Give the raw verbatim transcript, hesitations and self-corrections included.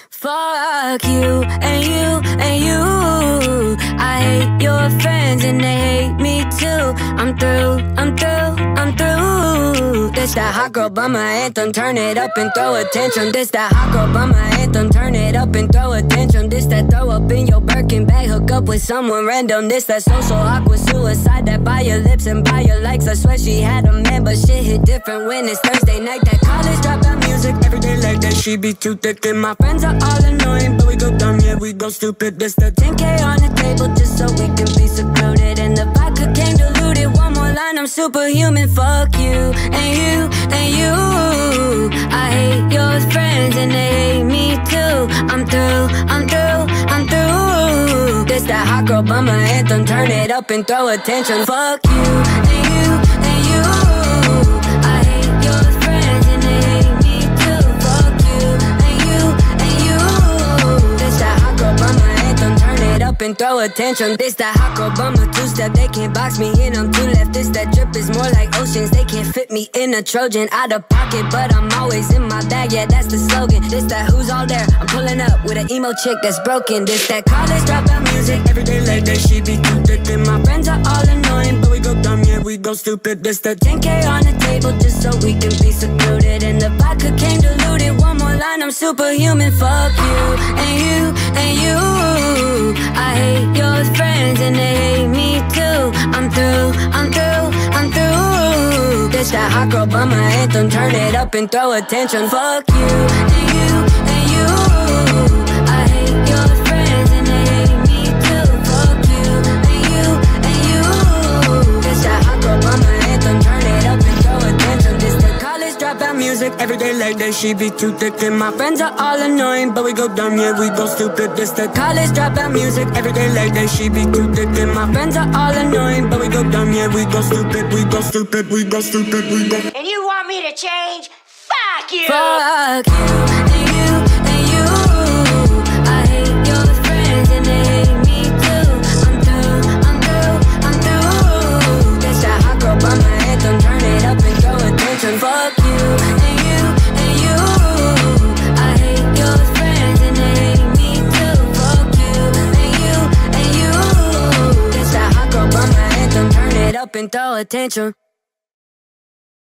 Fuck you and you and you. I hate your friends and they hate me too. I'm through, I'm through, I'm through. This that hot girl bummer anthem, turn it up and throw a tantrum. This that hot girl bummer anthem, turn it up and throw a tantrum. This that throw up in your Birkin bag, hook up with someone random. This that social awkward suicide, that by your lips and by your likes. I swear she had a man, but shit hit different when it's Thursday night. That college dropout music every day like that. She be too thick and my friends are all annoying, but we go dumb, yeah, we go stupid. This the ten K on the table just so we can be secluded, and the vodka came diluted. One more line, I'm superhuman. Fuck you and you and you. I hate your friends and they hate me too. I'm through, I'm through, I'm through. This that hot girl bummer anthem, turn it up and throw a tantrum. Fuck you and you and you. I hate your friends and they hate me too. Fuck you and you and you. This that hot girl bummer anthem, turn it up and throw a tantrum. This that hot girl bummer two-step, they can't box me in, I'm too left. This that drip is more like oceans, they can't fit me in a Trojan. Out of pocket, but I'm always in my bag, yeah, that's the slogan. This that who's all there, I'm pulling up with an emo chick that's broken. This that college dropout music, every day like that. She be too thick and my friends are all annoying, but we go dumb, yeah, we go stupid. This that ten K on the table just so we can be secluded, and the vodka came diluted. One more line, I'm superhuman. Fuck you and you and you. I hate your friends and they hate me too. I'm through, I'm through, I'm through. This that hot girl bummer anthem, turn it up and throw a tantrum. Fuck you and you and you. I hate your friends and they hate me too. Fuck you and you and you. This that hot girl bummer anthem, turn it up and throw a tantrum. This that college dropout music, every day like that. She be too thick and my friends are all annoying, but we go dumb, yeah, we go stupid. This that college dropout music, every day like that. She be too thick and my friends are all annoying, but we go dumb, yeah, we go stupid, we go stupid, we go stupid, we go. And you want me to change? Fuck you! Fuck you and you and you. I hate your friends and they hate me too. I'm through, I'm through, I'm through. This that hot girl bummer anthem, turn it up and throw a tantrum. Fuck you and you and you. I hate your friends and they hate me too. Fuck you and you and you. This that hot girl bummer anthem, turn it up and throw a tantrum.